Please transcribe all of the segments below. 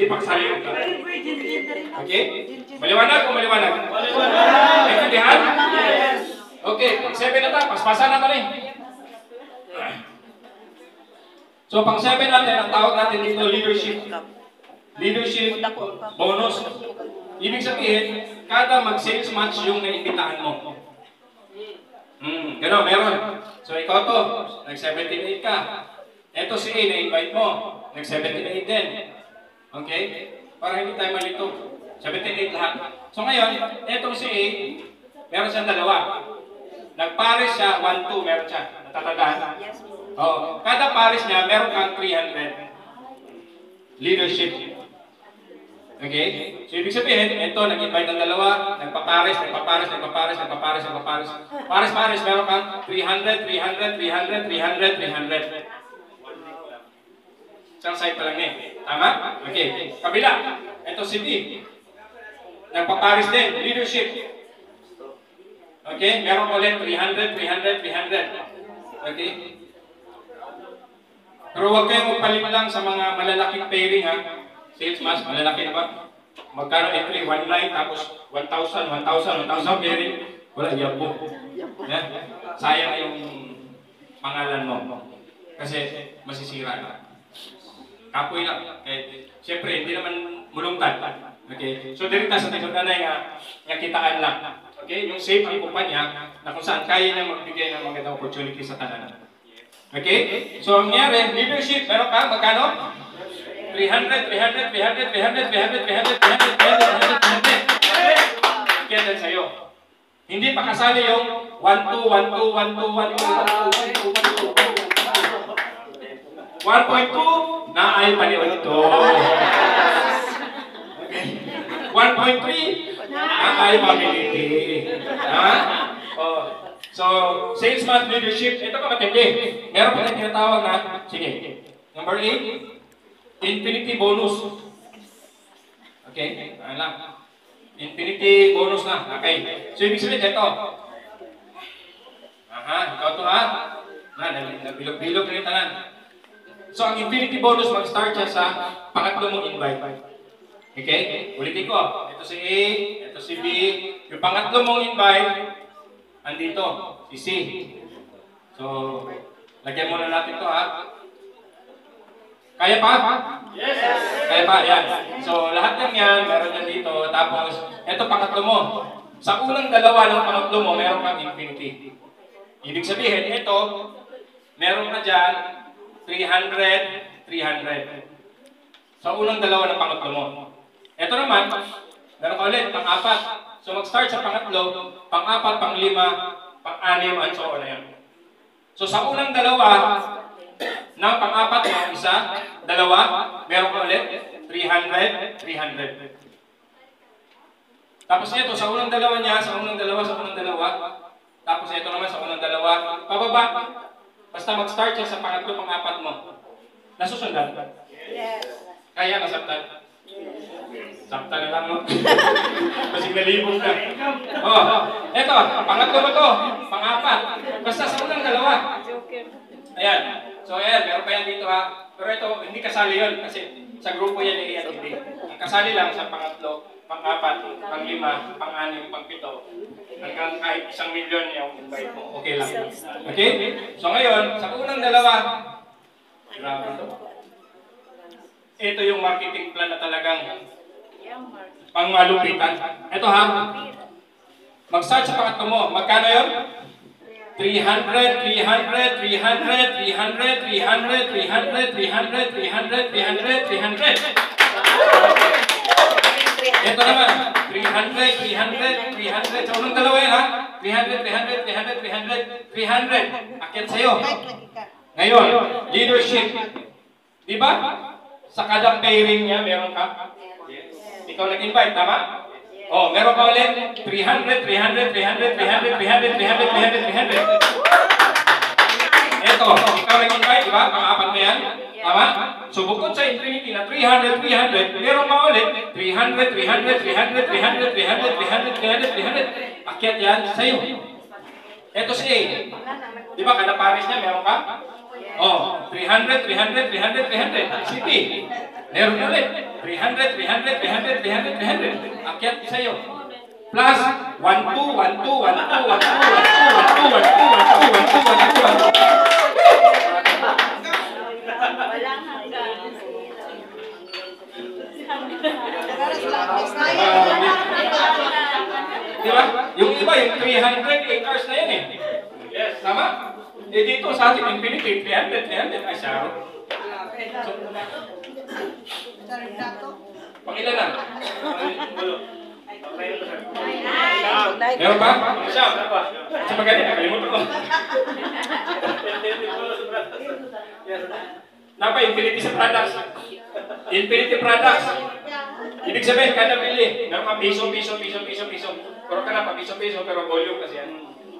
Hindi pa kasali yung ka. Okay? Maliwanag o maliwanag? Maliwanag! Naintindihan? Yes! Okay, pang 7 na tayo. Paspasan na rin. So, pang 7 natin, ang tawag natin dito, leadership. Leadership bonus. Ibig sabihin, kada mag-sales match yung naimbitahan mo. Gano'n, meron. So, ikaw to, nag-78 ka. Eto si A, na-invite mo. Nag-78 din. Okay? Para hindi tayo malito. 78 lahat. So, ngayon, eto si A, meron siyang dalawa. Nag-pares siya, 1-2, meron siya. Natatandaan? Oh, kada pares niya, meron kang 300. Leadership. Okay? So, ibig sabihin, ito, nag-invite ng dalawa, nagpapares. Pares, meron kang 300. Isang side pa lang eh. Tama? Okay. Kabila. Ito si B. Nagpapares din. Leadership. Okay? Meron ulit 300. Okay? Pero huwag kayong magpalit lang sa mga malalaking pairing ha. Sales match, malalaki na ba? Magkano entry? 1 line, tapos 1,000 pairing. Wala, yapo. Sayang yung pangalan mo. Kasi masisira na. Kapoy lang. Okay. Siyempre, hindi naman mulungtad. Okay. So, dirita sa tikot na nga kitaan lang. Okay. Yung safe ang kumpanya na kung saan kaya niya magbigay ng magandang opportunity sa tanan. Okay? So, ang nangyari, leadership, meron ka, magkano? 300. Kaya din sa'yo. Hindi pa kasali yung 1.2, naay pa ni ito. Okay. 1.3, naay pamiliti. Ha? Oh. So, sales match leadership, ito pa matindi. Meron pa rin tinatawag na, sige. Number 8, infinity bonus. Okay? Ano lang? Infinity bonus na. Okay. So, ibig sabihin, ito. Aha, ikaw to ha. Nabilog-bilog na yung tanan. So, ang infinity bonus, mag-start siya sa pangatlo mong invite. Okay? Ulitin ko. Ito si A, ito si B. Yung pangatlo mong invite, andito, si C. So, lagyan muna natin to ha. Kaya pa? Yes! Kaya pa, yan. So, lahat ng yan, meron yan dito. Tapos, ito pangatlo mo. Sa unang dalawa ng pangatlo mo, meron kang infinity. Ibig sabihin, ito, meron ka dyan, 300. Sa unang dalawa ng pangatlo mo. Ito naman, meron ka ulit, pang-apat. So, mag-start sa pangatlo, pang-apat, pang-lima, pang-anim, and so on na yan. So, sa unang dalawa, ng pang-apat na isa, dalawa, meron ka ulit, 300. Tapos ito, sa unang dalawa niya, sa unang dalawa. Tapos ito naman sa unang dalawa, pababa. Basta mag-start siya sa pangatlo, pang-apat mo. Nasusundan? Yes. Kaya nasabtan? Sabta na lang, no? Kasi nalibog na. Oh, eto, pangatlo mo to, pang-apat. Basta sa unang dalawa. Ayan. So, ayan, meron pa yan dito ha. Pero ito, hindi kasali yun kasi sa grupo yan at hindi. Ang kasali lang sa pangatlo, pang-apat, pang-lima, pang-anim, pang-pito. Hanggang kahit 1 milyon yung invite mo. Okay lang. Okay? So, ngayon, sa unang dalawa, grabe ito. Ito yung marketing plan na talagang pangmalupitan. Ito ha. Mag-start sa pangatlo mo. Magkano yun? 300. Ito naman, 300. Sa unang dalawa yan ha? 300. Akyat sa'yo. Ngayon, leadership. Diba? Sa kada pairing niya, meron ka. Ikaw nag-invite, tama? Oh, meron ka ulit, 300. Ito, ikaw nag-invite, diba? Pang-apat mo yan. Tama? So, bukod sa infinity na 300, meron ka ulit, 300. Akyat yan sa'yo. Ito si A. Diba, kada pares niya, meron ka? Oh, 300. Si B. Meron ulit. 300, 300, 300, 300, 300. Akyat sa'yo. Plus, 1, 2, 1, 2, 1, 2, 1, 2, 1, 2, 1, 2, 1, 2, 1, 2, 1, 2, 1, 2, 1, 2. Walang hanggang. Diba? Yung iba, yung 300 acres na yan eh. Yes. Tama? Eh dito sa ating infinity, 300, 300, ay saro. So, pangilan na? Meron ba? Siyam. Sa magaling, nakalimutan ko. Napa, infinity sa products. Infinity products. Ibig sabihin, kada bili, meron ka piso. Pero ka na pa, piso, pero volume kasi yan.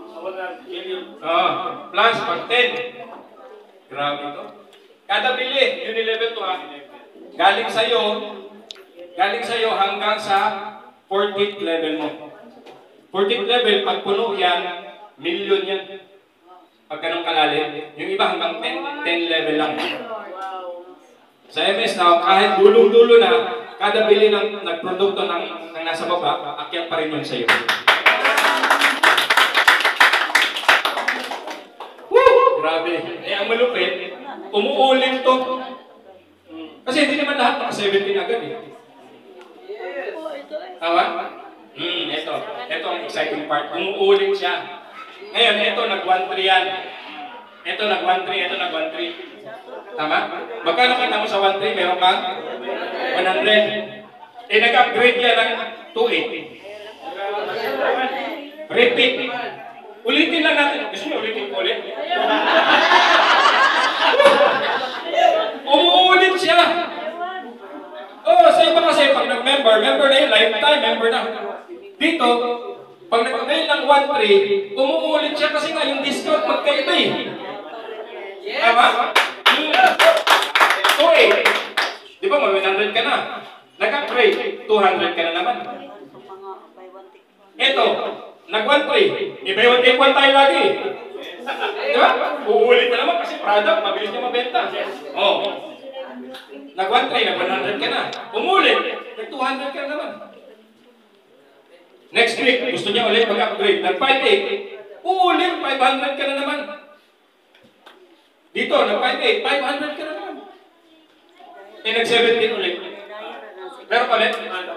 Plus, pag 10. Grabe ito. Kada bili, Unilevel to ha. Galing sa'yo hanggang sa 14th level mo. 14th level, pag puno yan, million yan. Pag ganun kalalim. Yung iba hanggang 10 level lang. Sa MS Now, kahit dulong-dulo na, kada bili ng nagprodukto ng nasa baba, akyat pa rin yun sa'yo. Woo! Grabe. Eh, ang malupit, umuulit to. Kasi hindi naman lahat naka-17 agad eh. Tama? Ito ang exciting part. Umuulit siya. Ngayon, ito nag-1-3 yan. Ito nag-1-3. Tama? Magkano kita mo sa 1-3? Meron kang 100. Eh, nag-upgrade yan ng 2-8. Repeat. Ulitin lang natin. Gusto nyo ulitin ko ulit? Umuulit siya. Sa iba kasi, pag nag-member na yun, lifetime member na. Dito, pag nag-avail ng 1-3, umuulit siya kasi nga yung discount magkaiba eh. Tama? 2-8. Di ba, may 100 ka na. Nag-upgrade, 200 ka na naman. Ito, nag-1-3. May 1 take 1 tayo lagi. Di ba? Uulit na naman kasi product, mabilis niya mabenta. Nag-1-3, nag-100 ka na. Umulit, nag-200 ka na naman. Next week, gusto niya ulit mag-upgrade. Nag-5-8, uulit, 500 ka na naman. Dito, nag-5-8, 500 ka na naman. Eh, nag-17 ulit. Meron pa ulit?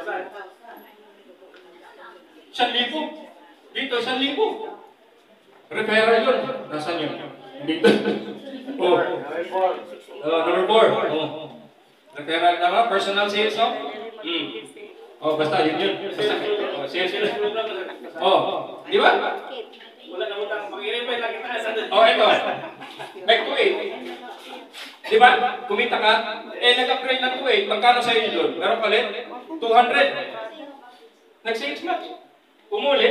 1,000. Dito, 1,000. Referral yun. Nasaan yun? Dito. Number 4. Referral tama? Personal sales, no? Basta yun. Basta. Sales yun. Di ba? Wala na utang. Pag-i-refer lang kita sa doon. Ito. Back to 8. Di ba? Kumita ka. Eh, nag-upgrade ng 2.8. Magkano sa'yo yun doon? Meron palit? 200. Nag-sales match. Umulit.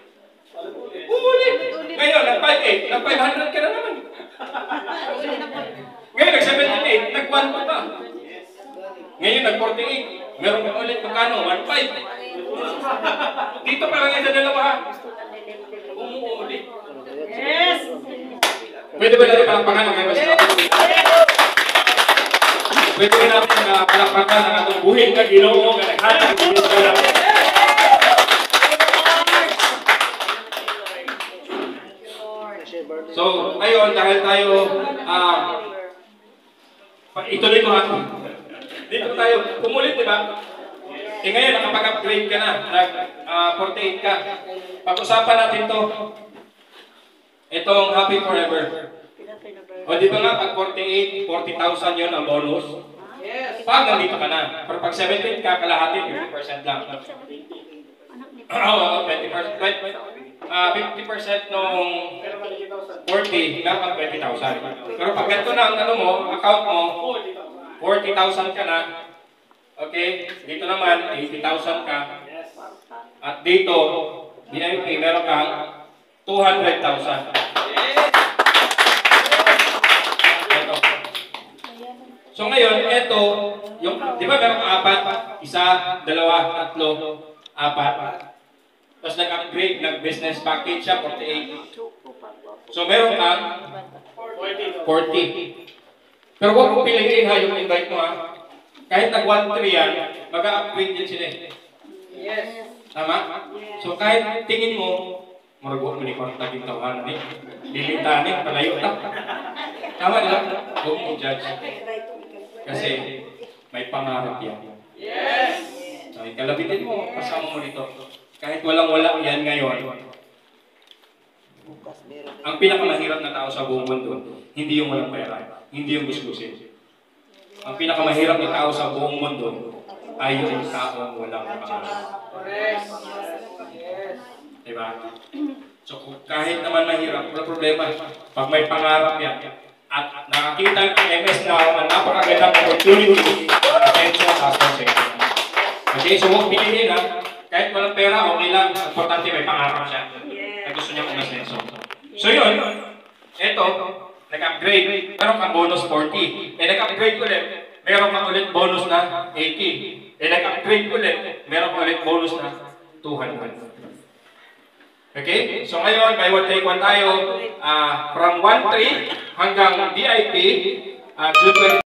Ngayon, nag-5.8. Nag-500 ka na naman. Ngayon, nag-78. Nag-1 pa ba? Ngayon, nag-48. Meron ka ulit. Magkano? 1.5. Dito pa lang yung sa dalawa. Umuulit. Yes! Pwede ba natin palakpakan ng MS Now? Pwede ba natin palakpakan ng atong buhay na Ginoo na naghatag ng Ginoo. So, ngayon, dahil tayo, ituloy ko ha. Dito tayo, pumulit, di ba? Eh ngayon, nakapag-upgrade ka na, nag-48 ka. Pag-usapan natin to. Itong Happy Forever. O di ba nga, pag 48, 40,000 yun ang bonus. Pag nandito ka na. Pero pag 17 ka, kalahati, 50% lang. 50% nung 40, meron kang 20,000. Pero pag ganito na ang ano mo, account mo, 40,000 ka na. Okay? Dito naman, 80,000 ka. At dito, VIP, meron kang 200,000. Ito. So ngayon, ito, yung, di ba meron kang 4? 1, 2, 3, 4. Tapos nag-upgrade, nag-business package siya, 48. So meron kang 40. Pero huwag mo piliin ha, yung invite mo ha. Kahit nag-1-3 yan, mag-upgrade din sila eh. Yes. Tama? So kahit tingin mo, maragot mo ni Kwarta gintawan ni, lilitanin, palayo ta. Tama nila? Huwag mo judge. Kasi may pangarap yan. Yes. So ikalabitin mo, kasama mo dito. Kahit walang-wala yan ngayon, ang pinakamahirap na tao sa buong mundo, hindi yung walang pera, hindi yung gusgusin. Ang pinakamahirap na tao sa buong mundo ay yung taong walang pangarap. Correct. Yes. Diba? So kahit naman mahirap, wala problema. Pag may pangarap yan, at nakakita ng MS na napakagandang opportunity para attention sa sponsor. Okay, so huwag piliin ha. Kahit walang pera, okay lang. Importante may pangarap siya. At gusto niya umasenso. So yun, eto, nag-upgrade. Meron kang bonus 40. Nag-upgrade ulit. Meron kang ulit bonus na 80. Nag-upgrade ulit. Meron kang ulit bonus na 200. Okay? So ngayon, by one take one tayo. From 1-3 hanggang VIP. June 20.